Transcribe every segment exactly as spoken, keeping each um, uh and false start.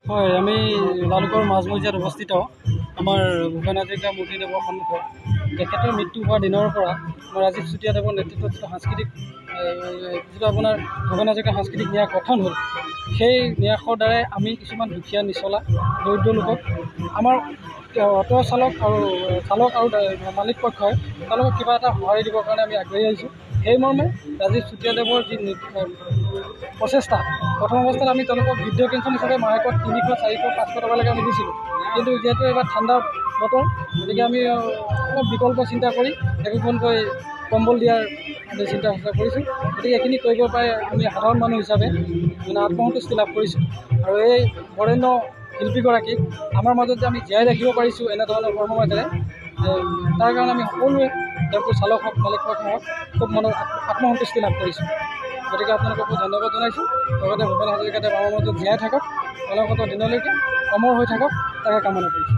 হয়, আমি লালুকৰ মাজমজিয়াত অৱস্থিত আমাৰ ভূপেন হাজৰিকা মূৰ্তিদেৱৰ সন্মুখত তেখেতৰ মৃত্যু হোৱাৰ দিনৰ পৰা আমাৰ ৰাজীৱ চুতীয়াদেৱৰ নেতৃত্বত যিটো সাংস্কৃতিক যিটো আপোনাৰ ভূপেন হাজৰিকা সাংস্কৃতিক ন্যাস গঠন হ'ল, সেই ন্যাসৰ দ্বাৰাই আমি কিছুমান দুখীয়া নিচলা দৰিদ্ৰ লোকক আমাৰ অটো চালক আৰু চালক আৰু মালিক পক্ষই তেওঁলোকক কিবা এটা সঁহাৰি দিবৰ কাৰণে আমি আগবাঢ়ি আহিছোঁ। সেই মৰ্মে ৰাজীৱ চুতীয়াদেৱৰ যি প্ৰচেষ্টা, প্ৰথম অৱস্থাত আমি তেওঁলোকক বৃদ্ধ পেঞ্চন হিচাপে মাহেকত তিনিশ চাৰিশ পাঁচশ টকালৈকে আমি দিছিলোঁ। কিন্তু যিহেতু এইবাৰ ঠাণ্ডা বতৰ, গতিকে আমি অলপ বিকল্প চিন্তা কৰি একোখনকৈ কম্বল দিয়াৰ আমি চিন্তা চৰ্চা কৰিছোঁ। গতিকে এইখিনি কৰিব পাৰে আমি সাধাৰণ মানুহ হিচাপে মানে আত্মসন্তুষ্টি লাভ কৰিছোঁ। আৰু এই বৰেণ্য শিল্পীগৰাকীক আমাৰ মাজত যে আমি জীয়াই ৰাখিব পাৰিছোঁ এনেধৰণৰ কৰ্মৰ মাজেৰে, তাৰ কাৰণে আমি সকলোৱে টেম্পু চালক হওক মালিক হওক খুব মনত আত্মসন্তুষ্টি লাভ কৰিছোঁ। গতিকে আপোনালোককো ধন্যবাদ জনাইছোঁ। লগতে ভূপেন হাজৰিকাদেৱ আমাৰ মাজত জীয়াই থাকক, অনাগত দিনলৈকে অমৰ হৈ থাকক, তাকে কামনা কৰিছোঁ।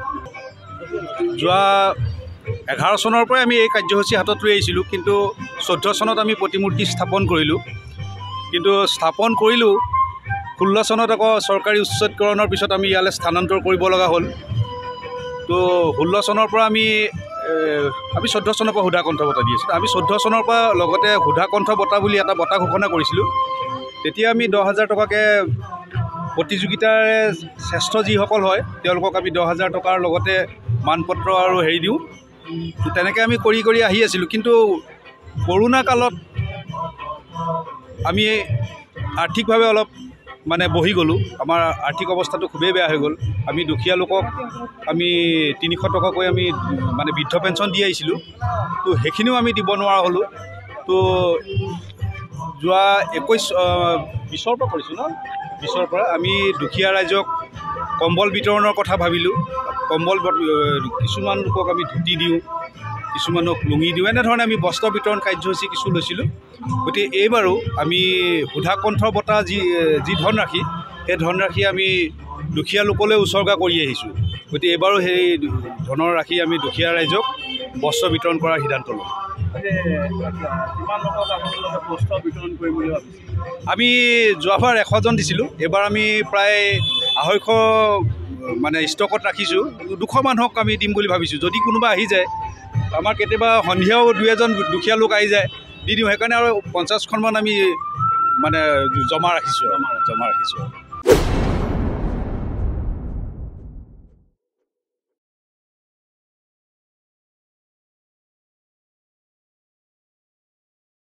যোৱা এঘাৰ চনৰ পৰাই আমি এই কাৰ্যসূচী হাতত লৈ আহিছিলোঁ, কিন্তু চৈধ্য চনত আমি প্ৰতিমূৰ্তি স্থাপন কৰিলোঁ। কিন্তু স্থাপন কৰিলোঁ ষোল্ল চনত আকৌ চৰকাৰী উচ্ছেদকৰণৰ পিছত আমি ইয়ালৈ স্থানান্তৰ কৰিব লগা হ'ল। তো ষোল্ল চনৰ পৰা আমি আমি চৈধ্য চনৰ পৰা সুধা কণ্ঠ বঁটা দি আছিলোঁ। আমি চৈধ্য চনৰ পৰা লগতে সুধা কণ্ঠ বঁটা বুলি এটা বঁটা ঘোষণা কৰিছিলোঁ। তেতিয়া আমি দহ হাজাৰ টকাকৈ প্ৰতিযোগিতাৰে শ্ৰেষ্ঠ যিসকল হয় তেওঁলোকক আমি দহ হাজাৰ টকাৰ লগতে মানপত্ৰ আৰু হেৰি দিওঁ। তেনেকৈ আমি কৰি কৰি আহি আছিলোঁ। কিন্তু কৰোণা কালত আমি আৰ্থিকভাৱে অলপ মানে বহি গ'লোঁ। আমাৰ আৰ্থিক অৱস্থাটো খুবেই বেয়া হৈ গ'ল। আমি দুখীয়া লোকক আমি তিনিশ টকাকৈ আমি মানে বৃদ্ধ পেঞ্চন দি আহিছিলোঁ। তো সেইখিনিও আমি দিব নোৱাৰা হ'লোঁ। তো যোৱা একৈছ বিছৰ পৰা কৰিছোঁ ন বিছৰ পৰা আমি দুখীয়া ৰাইজক কম্বল বিতৰণৰ কথা ভাবিলোঁ। কম্বল কিছুমান লোকক আমি ধুতি দিওঁ, কিছুমানক লুঙি দিওঁ, এনেধৰণে আমি বস্ত্ৰ বিতৰণ কাৰ্যসূচী কিছু লৈছিলোঁ। গতিকে এইবাৰো আমি সুধা কণ্ঠ বঁটা যি যি ধনৰাশি, সেই ধনৰাশি আমি দুখীয়া লোকলৈ উচৰ্গা কৰি আহিছোঁ। গতিকে এইবাৰো সেই ধনৰ ৰাশি আমি দুখীয়া ৰাইজক বস্ত্ৰ বিতৰণ কৰাৰ সিদ্ধান্ত ল'ম। বস্ত্ৰ বিতৰণ কৰিম বুলি ভাবিছোঁ। আমি যোৱাবাৰ এশজন দিছিলোঁ, এইবাৰ আমি প্ৰায় আঢ়ৈশ মানে ষ্টকত ৰাখিছোঁ। দুশ মানুহক আমি দিম বুলি ভাবিছোঁ। যদি কোনোবা আহি যায়, আমাৰ কেতিয়াবা সন্ধিয়াও দুই এজন দুখীয়া লোক আহি যায়, দি দিওঁ। সেইকাৰণে আৰু পঞ্চাছখনমান আমি মানে জমা ৰাখিছোঁ জমা ৰাখিছোঁ